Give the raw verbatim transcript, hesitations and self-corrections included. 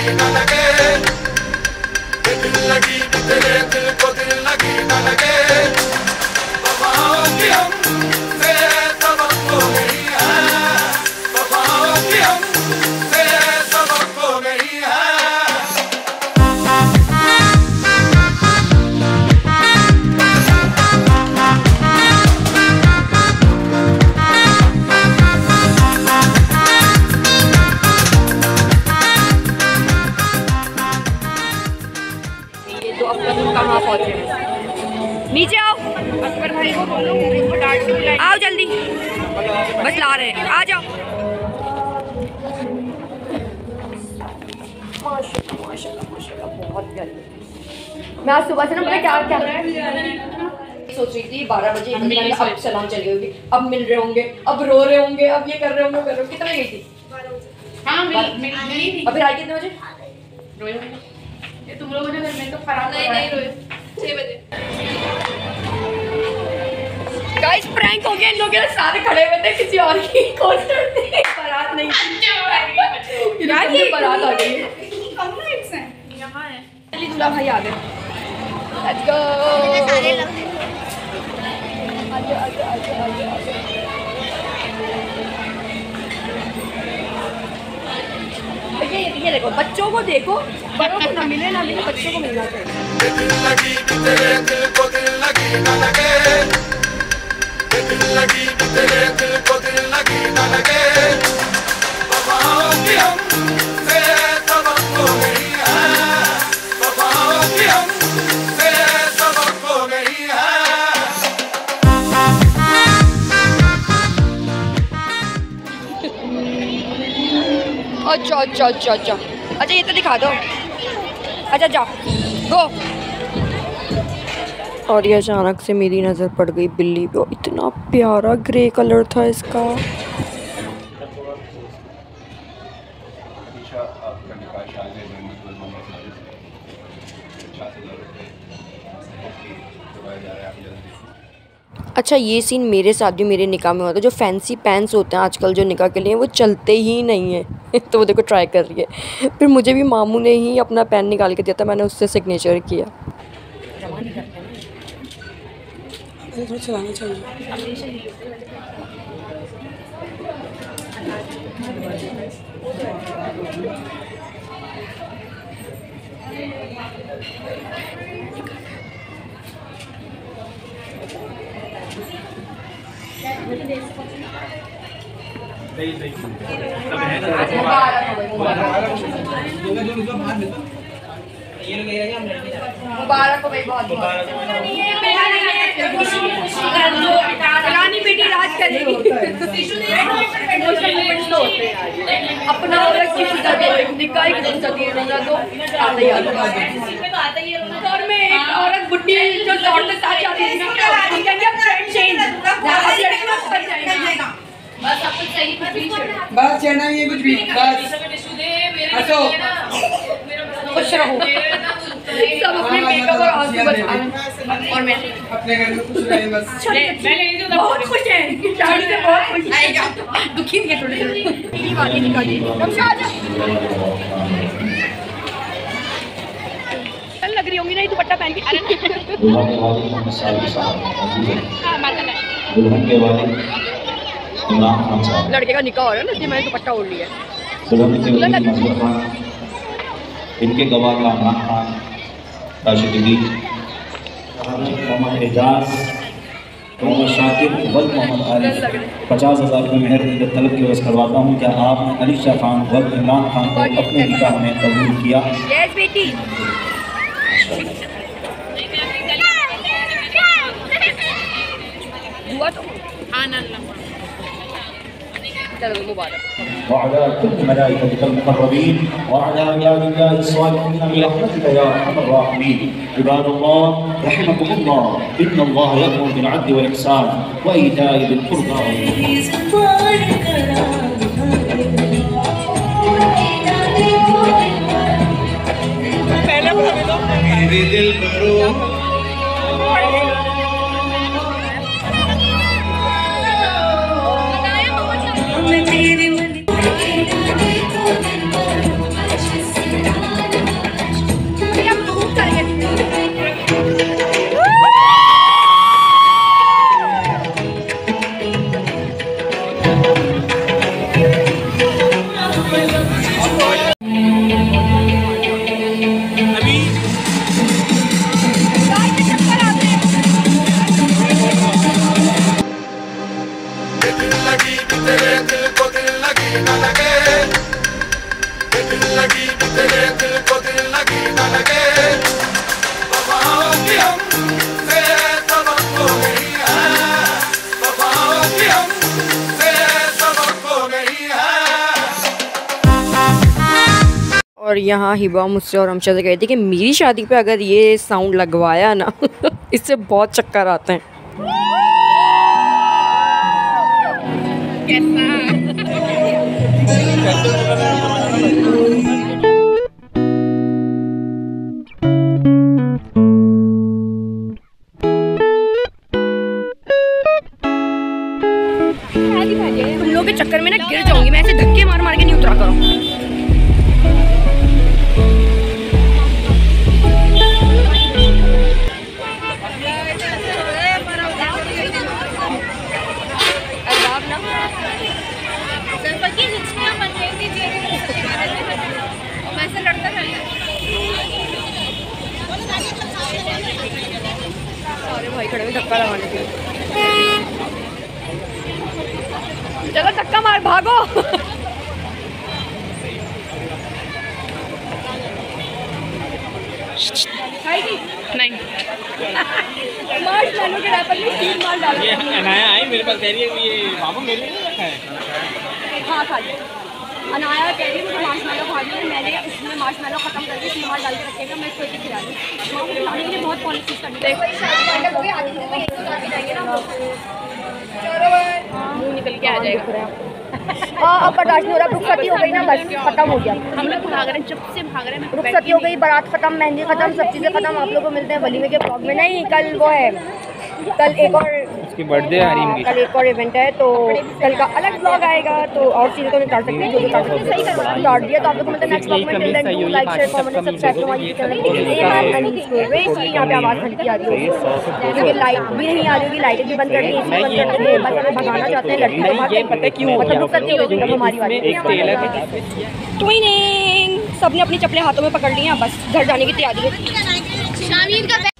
लगी न लगे, दिल लगी तेरे दिल को दिल लगी न लगे, वफाओं की हमसे सबक हो गई है, वफाओं की हमसे सबक हो गई है। कहाँ पहुँचे नीचे आओ अकबर भाई को बोलो इनको डांट के बुलाएं। आओ जल्दी बस ला रहे हैं आ जाओ। माशाल्लाह माशाल्लाह माशाल्लाह बहुत प्यारी। मैं आज सुबह से ना मुझे क्या क्या सोच रही थी बारह बजे अब सलाम चली होगी, अब मिल रहे होंगे, अब रो रहे होंगे, अब ये कर रहे होंगे कर रहे होंगे। कितने गई थी? हाँ मिली थी। अभी रात कितने बजे? रोए ये तुम लोगों ने घर में तो खराब नहीं नहीं रोए छह बजे। गाइस प्रैंक हो गया, इन लोगों सारे खड़े हुए थे किसी और की कॉन्सर्ट में, बारात नहीं थी यार, ये बारात आ गई कम नाइट्स हैं यहां है। चलिए दूल्हा भाई आ गए, लेट्स गो। आजा आजा आजा आजा ये ये देखो बच्चों को देखो, बड़ों को ना मिले ना मिले बच्चों को मिलना चाहिए। दिल लगी तेरे दिल को दिल लगी न लगे, दिल लगी तेरे दिल को दिल लगी न लगे, वफाओं की हमसे सबक हो गई है, वफाओं की हमसे सबक हो गई है। अच्छा अच्छा अच्छा अच्छा अच्छा ये तो दिखा दो। अच्छा जाओ गो। और ये अचानक से मेरी नज़र पड़ गई बिल्ली पे, इतना प्यारा ग्रे कलर था इसका। अच्छा ये सीन मेरे साथ भी मेरे निकाह में होता है। जो फैंसी पैंट्स होते हैं आजकल जो निकाह के लिए वो चलते ही नहीं है तो वो देखो ट्राई कर रही है। फिर मुझे भी मामू ने ही अपना पेन निकाल के दिया था, मैंने उससे सिग्नेचर किया। थोड़ा चलाना चाहिए। मुबारक हो भाई बहुत बहुत। रानी बेटी राज करेगी। अपना औरत की फिक्र करो, निकाह की दिन चलती है रोना तो आता ही आता है। और में एक औरत बुढ़ी जो लौट के साथ जाती है ट्रेंड चेंज बस अब कुछ सही बस चढ़ना ये कुछ भी बस हटो खुश रहो सब अपने मेकअप और आंसू बचाएं और मैं अपने घर में खुश रहे बस। बहुत खुश है शादी से बहुत खुश है, दुखी भी है थोड़े थोड़े बाकी निकालिए कब से आ जा चल लग रही होंगी नहीं दुपट्टा पहन के। अरे दुल्हन के वाले इमरान खान साहब, लड़के का निकाह हो रहा है ना इसलिए मैंने दुपट्टा ओढ़ लिया है। दुल्हन के वाले मंजूर खान, इनके गवाह का इमरान खान, राशिदी मोहम्मद एजाज, मोहम्मद शाकिर, वल मोहम्मद आरिफ। पचास हज़ार रुपये मेहर तलब की वजह करवाता हूँ। क्या आपने अलीशा खान वल इमरान खान को अपने निकाह में कबूल किया? यस बेटी। हुआ तो हाँ ना चलो मुबारक। وعلى كل ملائكتك المقربين وعلى عبادك الصالحين برحمتك يا ارحم الراحمين. عباد الله رحمكم الله، ان الله يأمر بالعدل والإحسان وإيتاء ذي القربى. मेरे दिल भरो तेरे और यहाँ हिबा मुझसे और हमशा से कही थी कि मेरी शादी पे अगर ये साउंड लगवाया ना इससे बहुत चक्कर आते हैं। तुम लोग के चक्कर में ना गिर जाऊंगी मैं, ऐसे धक्के मार मार के नहीं उतरा करो। अरे भाई खड़े हुए धक्का लगाने के लिए, चलो धक्का मार भागो। नहीं मार्शमैलो के रैपर में तीन मार डालो। ये अनाया आई मेरे पास कह रही है ये बाबू मेरे लिए रखा है। हाँ खा लिया। अनाया कह रही है मुझे मार्शमैलो खा लिया, मैंने उसमें मार्शमैलो खत्म करके तीन मार डाल के रखेगा, मैं इसको एक खिला दूँ। खिलाने के लिए बहुत पॉलिसीज करनी है। मुँह निकल के आ जाएगा। हाँ अब बर्दाश्त नहीं हो रहा, रुखसती हो गई ना बस खत्म हो गया। हम लोग भाग रहे हैं, जब से भाग रहे हैं। रुखसती हो गई, बारात खत्म, मेहंदी खत्म, सब चीज़ें खत्म। आप लोगों को मिलते हैं वलीमे के ब्लॉग में। नहीं कल वो है, कल एक और उसकी बर्थडे आ रही है, कल एक और इवेंट है तो कल का अलग ब्लॉग आएगा। तो और चीज़ें तो नहीं कर सकते, जो भी कर सकते सही कर दिया। तो आप लोगों को मिलते हैं नेक्स्ट ब्लॉग में। Till then do like share comment subscribe to my channel. यहाँ पे आवाज़ हल्की आ रही होगी क्योंकि लाइट भी नहीं आ रही होगी, लाइटें भी बंद कर दी, एसी बंद कर दी। बस हमें भगाना चाहते हैं लड़की को, पता क्यों मतलब रुखसती हो गई हमारी बात। ट्विनिंग सबने अपनी चप्पलें हाथों में पकड़ ली हैं, बस घर जाने की तैयारी है।